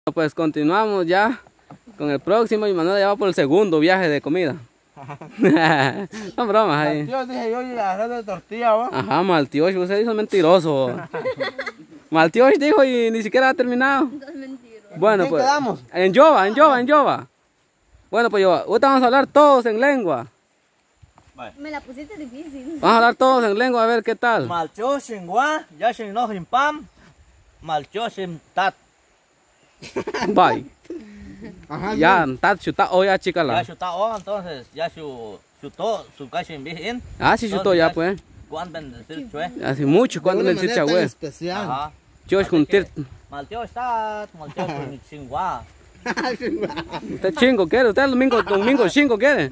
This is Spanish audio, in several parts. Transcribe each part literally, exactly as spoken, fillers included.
Pues continuamos ya con el próximo y Manuel ya va por el segundo viaje de comida. Son bromas ahí. Maltiosh, dije yo, y la arroz de tortilla, ¿va? Ajá, Maltiosh, usted hizo mentiroso. Maltiosh dijo y ni siquiera ha terminado. Bueno, pues. Quedamos? En Yoba, en Yoba, en Yoba. Bueno, pues Yoba, ahorita vamos a hablar todos en lengua. Me la pusiste difícil. Vamos a hablar todos en lengua a ver qué tal. Maltiosh en gua, yashin no en pam, maltiosh en tat. Bye. Ajá, Ya, tat chuta o ya chica Ya la. chutó, oh, entonces ya su chutó su cacho en bien. Ah, sí chutó ya pues. ¿Cuánto decir chue? Hace mucho cuando me necesita decía güey. especial. Ajá. Josh juntir. Malteo está, malteo con chingua. Usted chingo quiere, usted el domingo, domingo chingo quiere.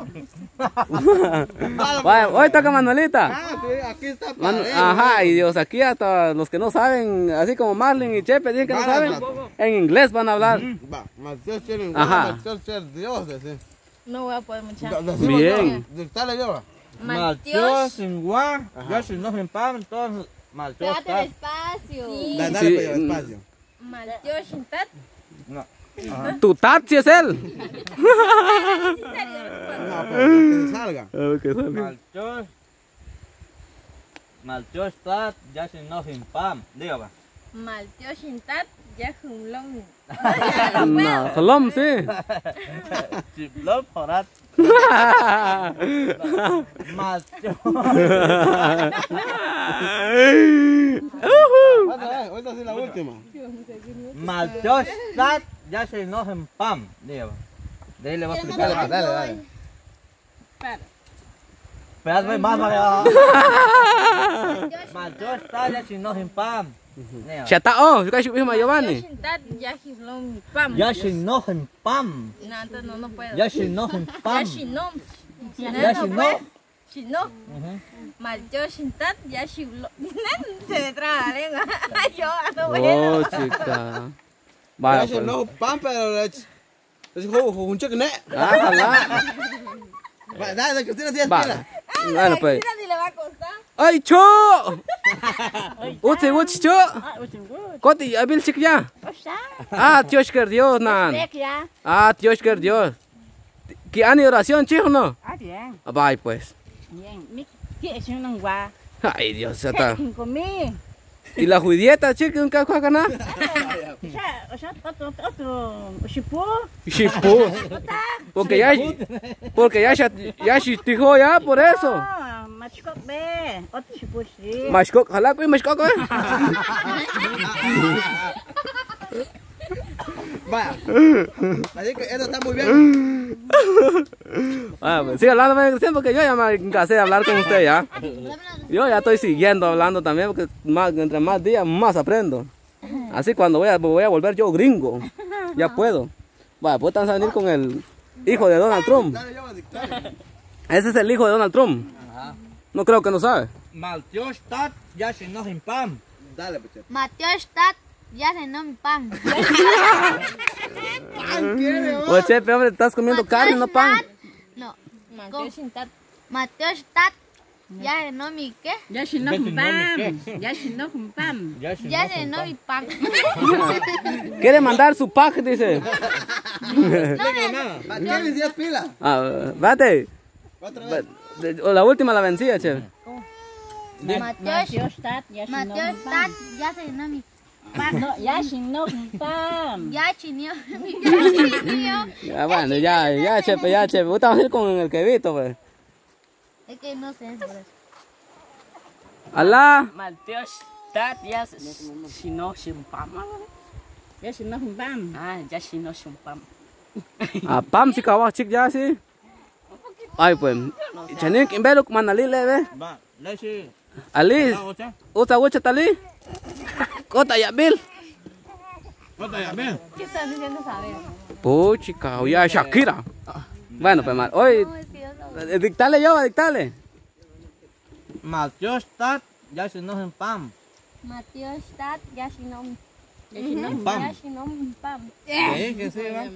Vaya, hoy toca Manuelita. Ah, sí, aquí está. Manu- parejo, Ajá, ¿eh? y Dios, aquí hasta los que no saben, así como Marlin y Chepe, dicen que no Vale, saben, vale. en inglés van a hablar. Va, Maltiosh en Ajá. gua, maltiosh es Dios, decir. No voy a poder muchar. De- decimos Bien. yo, dictale yo, va. Maltiosh. en gua, yashin no en pam, entonces malteo Espérate está. despacio. Da- Dale Sí, pues, mm. despacio. Maltiosh en tat. No. Tu Tatsi es él. No, pero que se salga. Malteo. Malteo está, yashin no en pam. Dígame. Maltiosh en tat. Ya jumlong. No, Solom, sí. Chiplop, horat. Malteo. Otra vez, ahorita sí la última. Malteo está, yashin no en pam. Dígame. De ahí le voy a explicar. Dale, dale, dale. Espérate más, María. Malteo está, yashin no en pam. Chata, oh, yo casi mismo Giovanni. Maltiosh en tat. Ya jumlong pam. Yashin no en pam. No, entonces no, no puedo. Yashin no en Ya pam. shinom. Yashin no. Shino. Maltiosh en tat. Ya jumlong. Se me traba la lengua. Yo no Oh, puedo. chica. Ya Vaya, se pues. no pan, pero es es un chicle. Ah, ojalá. Dale, dale, Cristina, sí es Vale. pila. Bueno, pues. Mira si le va a costar. ¡Ay, cho! Uchi, uchi, cho. Koti, abil chik ya. Ah, Dios que Dios, nan. Ah, Dios que Dios. ¿Qué han oración, chico, no? Ah, bien, Ah, bye, pues. bien. Mi ¿qué es un gua? Ay, Dios, ya está. ¿Qué comí? ¿Y la judieta, chico, en qué juega, no? O sea, o sea, otro, otro, chipú. Shipu. Porque ya, porque ya, ya, ya, dijo ya, por eso. No, machico be, otro chipú sí. Mashkok, hala ko yung mashkok, eh. Vaya. Así que esto está muy bien. Ah, pues sigue hablando, Cristian, porque yo ya me cansé de hablar con usted ya. Yo ya estoy siguiendo hablando también, porque más, entre más días más aprendo. Así cuando voy a, voy a volver yo gringo, ya puedo. Vaya, pues están a venir con el hijo de Donald Trump. Dale, yo, dictale. Ese es el hijo de Donald Trump. No creo que no sabe. Malteo está, yashin no en pam. Dale, pues. Matiosh tat. Ya se no pan. Pan quiere, va. Oye, Chepe, hombre, estás comiendo carne, no pan. No. Matiosh en tat. Matiosh tat. Ya se no mi qué. Ya si no un pam. Ya si no un pam. Yashin Ya se no mi pan. Quiere mandar su pack, dice. Va, Kevin, sí es pila. Ah, vete. Otra vez. O la última la vencía, Chepe. Matiosh. Matiosh tat. Ya si no Matiosh un tat. pam. Ya se no mi. No, ya si no un pam. Ya chinió. Ya chinió. Ya, bueno, ya, ya, Chepe, ya, Chepe. Ahorita vamos a ir con el quevito, pues. Es que no sé. Alá. Malteos tat ya si no sin pam. Ya si no un pam. Ah, ya si no sin pam. Ah, pam, si kawas chik ya, sí. Ay, pues. Chanin, ¿quién ve lo que manda Ali, le ve? Va, leche. Ali, Ocha. usa ucha tali. Kota ya bil. Otra ya, ven. ¿Qué estás diciendo saber? Puchica, ya Shakira. Bueno, pues mal. Hoy, No, es que yo no. eh, dictale yo, dictale. Malteo está, yashin no en pam. Matiosh tat. Ya si no. Ya si no un Pam. Ya si no pan. Sí, que sí, va.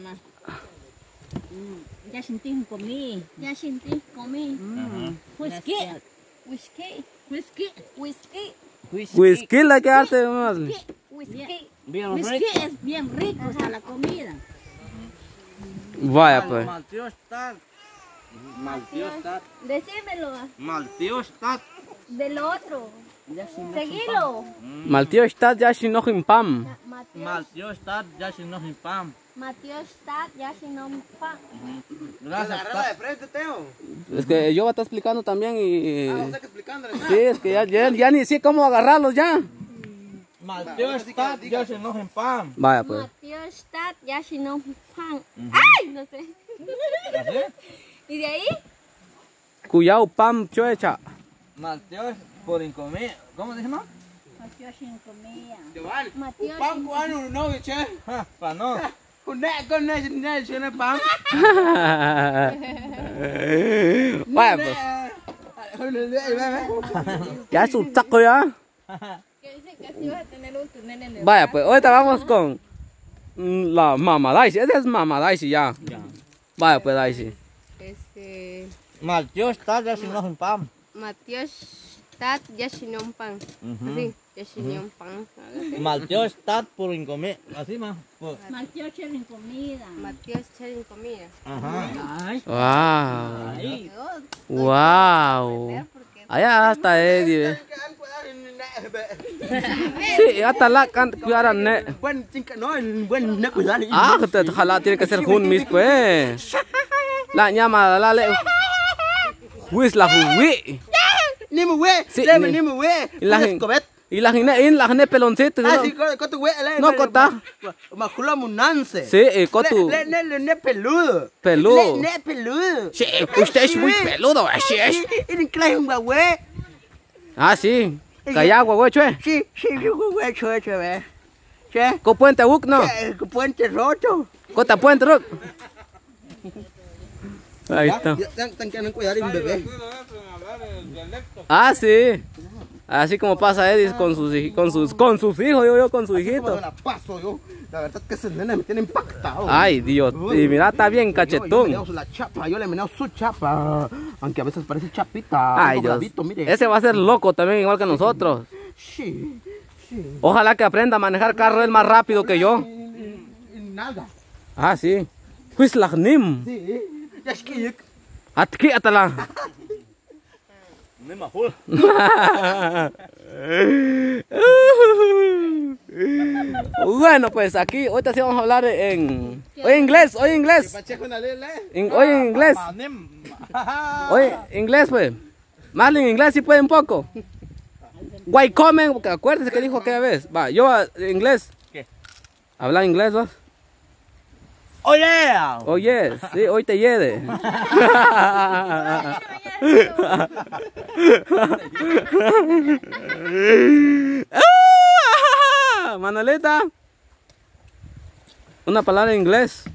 Ya sentí un comí. Ya sentí. Comí. Whisky. Whisky. Whisky. Whisky. Whisky, la que arte más. Whisky. Bien Es rico. que es bien rico está la comida. Vaya pues. Maltiostadt. Maltiostadt. Decímelo Maltiostadt. del otro. Ya sin Seguilo. Maltiostadt Yashinohim Pam. Maltiostadt, ya sin no sin pam. Matiostadt Yashinompa. Gracias. de frente, Teo. Es que yo voy a estar explicando también y... Ah, usted que explicándole. Sí, es que ya, ya, ya ni sé cómo agarrarlos ya. Maltiostadt, ya sin no sin pam. Vaya pues. Matiostadt Yashinompa. ¡Ay! No sé. ¿Y de ahí? Cuyao Pam Choecha. Maltios por incomida. ¿Cómo se llama? Yo sin comida. Giovanni, Matiosh. un pam cubano no, che. Ah, pa no. Un ne, con ne, ne, che, ne pam. Vaya pues. Ya es un taco ya. Que dicen que así vas a tener un tu nene en el Vaya pues, ahorita vamos con mm, la Mama Daisy. Esa es Mama Daisy ya. Vaya pues Daisy. Este. Maltiostadt, ya sin no sin pam. Matiostadt Yashinompan. Así. Yashinompan. Maltiostadt por incomida. Así más. Por- Más yo sin comida. Matios Cherin comida. Ajá. Ay, Wow. ay. Wow. Allá hasta Eddie. Sí, hasta la can cuidar a ne. Buen chinca, no, buen ne cuidar. Ah, que te jala tiene que ser junmis pues. La llama la le. Huis la huwi. Ni me we, Sí, le ni- ni me we. Y la La gen- escobet. y la gine in la gine peloncito. Ah, sí, con con tu we, le. No, cota. Macula munance. Sí, eh, con tu Le le le ne peludo. peludo. Le ne peludo. Sí, usted es muy peludo, así es. Y ni klein un we. Ah, sí. Callagua, güey, chue. Sí, sí, sí, we, che, che, we. Che. Con puente buk no. El puente roto. Cota puente rock. Ahí está. Tan que no cuidar un bebé. Ah, sí. Así como pasa Edis con sus hij- con sus con sus hijos, yo yo con su hijito. La paso yo. La verdad es que ese nene me tiene impactado. Ay, Dios. Y mira, está bien Yo, yo le cachetón. meneo la chapa, yo le meneo su chapa. Aunque a veces parece chapita. Ay, algo Dios. bravito, mire. Ese va a ser loco también, igual que nosotros. Sí, sí. Ojalá que aprenda a manejar carro él más rápido que yo. Y, y nada. Ah, sí. Huislagnim. Sí. Ya es que Atki atala. Ni más full. Bueno, pues aquí, ahorita sí vamos a hablar en... Hoy inglés, hoy inglés. Pacheco na lele. In- hoy en inglés. Hoy inglés, pues. Marlin, inglés sí puede un poco. Guay comen, porque acuérdese que dijo aquella vez. Va, yo a- inglés. ¿Qué? ¿Habla inglés vos? Oh yeah. Oye, sí, hoy te lleve. Manolita. Una palabra en inglés.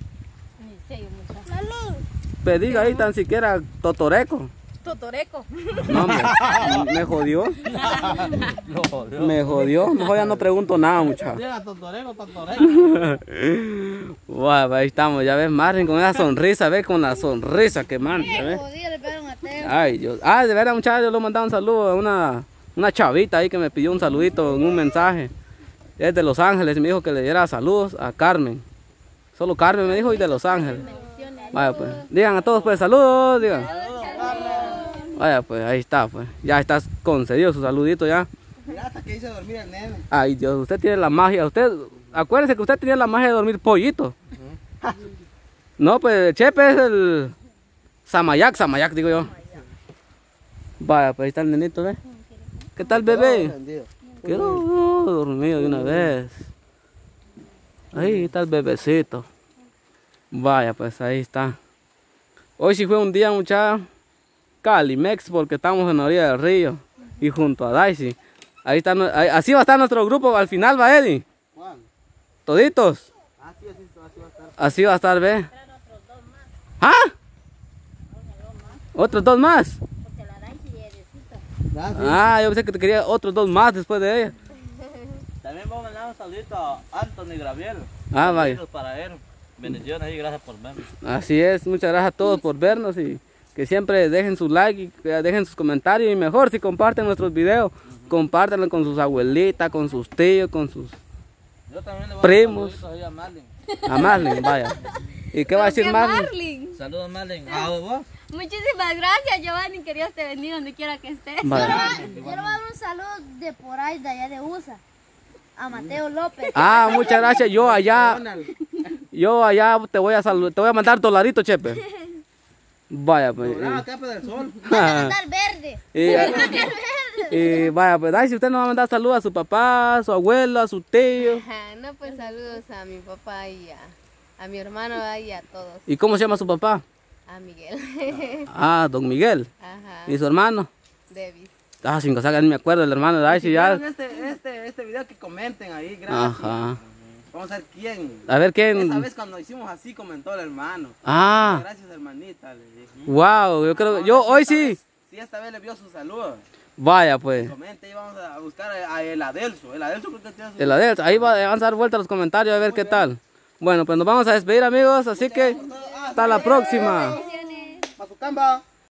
Pero diga ahí tan siquiera totoreco. Totoreco. No, hombre, me jodió. Lo jodió. Me jodió. Mejor ya no pregunto nada, muchacho. Llega Totorego, Totorego. Wow, ahí estamos, ya ves, Marvin con esa sonrisa, ves, con la sonrisa que manda, ¿ves? Jodida, le pegaron a Teo. Ay, Dios. Ah, de verdad, muchachos, yo le mandaba un saludo a una, una chavita ahí que me pidió un saludito en un mensaje. Es de Los Ángeles, me dijo que le diera saludos a Carmen. Solo Carmen me dijo y de Los Ángeles. Vaya, pues. Digan a todos, pues, saludos, digan. Vaya, pues, ahí está, pues. Ya estás concedido su saludito ya. Mira hasta que hice dormir el nene. Ay, Dios, usted tiene la magia. Usted, acuérdese que usted tenía la magia de dormir pollito. No, pues, Chepe es el Samayac, Samayac, digo yo. Vaya, pues ahí está el nenito, ¿ves? ¿Qué tal, bebé? Quedó dormido de una vez. Ahí está el bebecito. Vaya, pues ahí está. Hoy sí fue un día, muchacha, Calimex, porque estamos en la orilla del río y junto a Daisy. Ahí está, nue- ahí- así va a estar nuestro grupo al final, va, Eddie. Juan. Toditos. Así, así, así va a estar. Así va a estar, ve. ¿Ah? ¿Otros dos más? Ya, sí. Ah, yo pensé que te quería otros dos más después de ella. También vamos a mandar un saludito a Anthony Graviel. Ah, vaya. Saludos para él. Bendiciones y gracias por vernos. Así es, muchas gracias a todos por vernos y que siempre dejen su like y que dejen sus comentarios y mejor si comparten nuestros videos, compártanlo con sus abuelitas, con sus tíos, con sus Yo también le voy Primos. a dar saluditos ahí a Marlin. A Marlin, vaya. ¿Y qué va a decir ¿Qué Marlin? Marlin? Saludos, Marlin. ¿A vos? Muchísimas gracias, Giovanni. Que Dios te bendiga donde quiera que estés. Vaya. Yo le voy a dar un saludo de por ahí, de allá de U S A, a Mateo López. Ah, muchas gracias. Yo allá, yo allá te voy a saludar, te voy a mandar dolarito, Chepe. Vaya, pues. Ah, capa del sol. Voy a mandar verde. Y, y vaya, pues, ay, si usted nos va a mandar saludos a su papá, a su abuelo, a su tío. Ajá, no, pues saludos a mi papá y a, a mi hermano y a todos. ¿Y cómo se llama su papá? A Miguel. Ah, don Miguel. Ajá. ¿Y su hermano? Davis. Ah, sin cosa, ni me acuerdo del hermano de Daisy ya. Este, este, este video que comenten ahí, gracias. Ajá. Vamos a ver quién. A ver Esa quién. vez cuando hicimos así comentó el hermano. Ah, Gracias, hermanita, le dije. wow, yo creo, yo hoy sí. Sí, esta vez le vio su saludo. Vaya, pues. Comente y vamos a buscar a, a el Adelso. El Adelso creo que tiene su... El Adel, ahí va, vamos a dar vuelta a los comentarios a ver qué tal. Bueno, pues nos vamos a despedir, amigos, así que hasta la próxima. Mazucamba.